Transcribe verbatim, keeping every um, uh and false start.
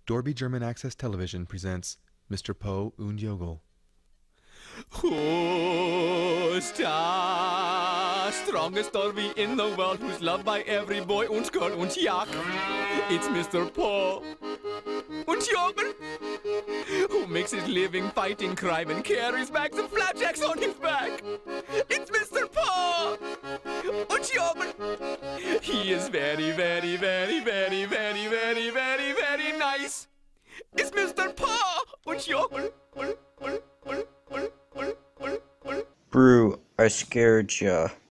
Dorby German Access Television presents Mister Pos and Yogul. Who's the strongest Dorby in the world, who's loved by every boy and girl and yak? It's Mister Pos and Yogul, who makes his living fighting crime and carries bags of flapjacks on his back. It's Mister Pos and Yogul. He is very, very, very, very, very, very, very, very nice. It's Mister Pos and Yogul. Brew, I scared ya.